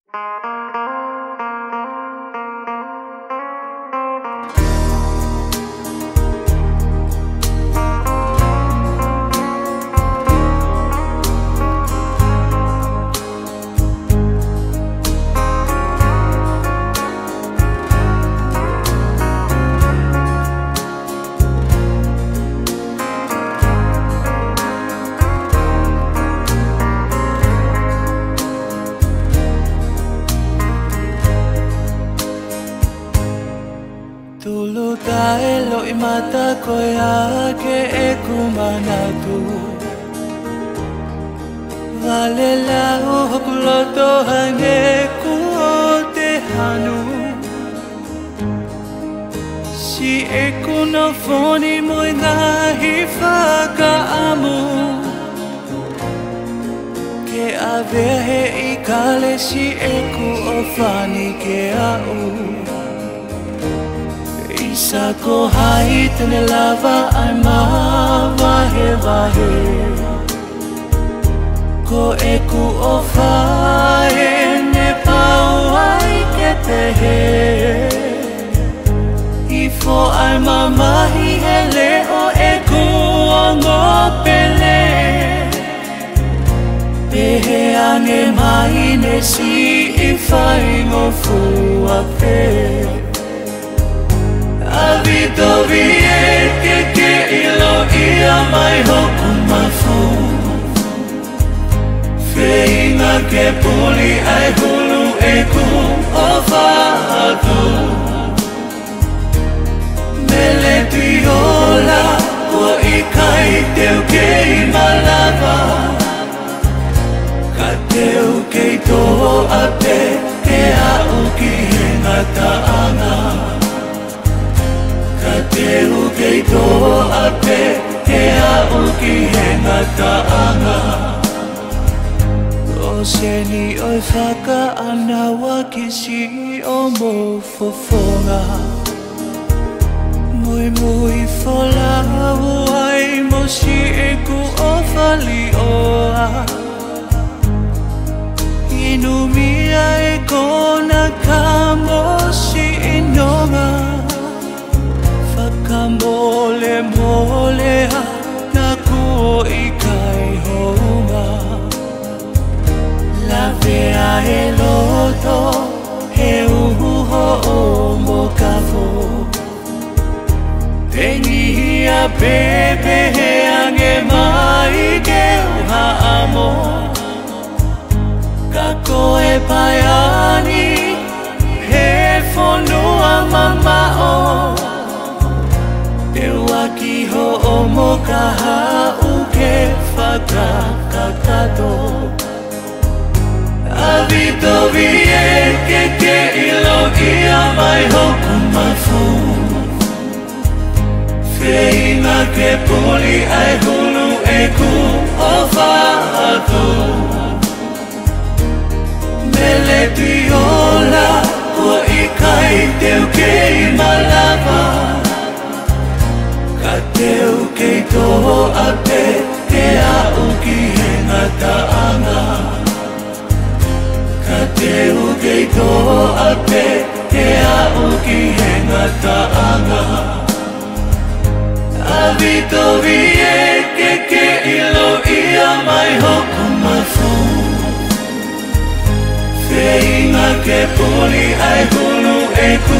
Tulu tae loi mata koe ake e kumanatu Vale lau hoku loto hange ku o te hanu Si e kuna foni moi ngahi whakaamu Ke avehe I kale si e ku o whani ke au Isa ko hai tene lava ai mawahe wahe Ko e ku o whae ne pau ai ke te he I fo ai mamahi he leo e ku o ngopele Pehe ange mai ne si I whai ngofu a pe Avito vie ke ilo ia mai hoku mafu Feinga ke puli ai hulu e ku o whaatu Mele tuiola kua I kai teu kei malava Ka teu kei toho ape ke au ki he ngataanga Ka teu kei toho ape ke au ki he ngataanga O seni oi whaka ana wakisi o mo fofonga Mui mui folau ai mo si e ku o whali oa Inumia e kona ka mo si inonga Mole mole ha na ku I kai honga La vea e loto he uhu ho o mo kafo Tengi a bebe he ange mai ke uha amo Ka koe paiani he fonua mama o Te waki ho o mo ka hau ke whakakakato Avito vie ke ilo ia mai hoku mafu Feinga ke puli ai hulu e ku o whaatu Mele tuiola kua I kai teu kei malava Ka teu kei toho ape ke au ki he ngataanga Ka teu kei toho ape ke au ki he ngataanga Avito vie ke ilo ia mai hoku mafu Feinga ke puli ai hulu e ku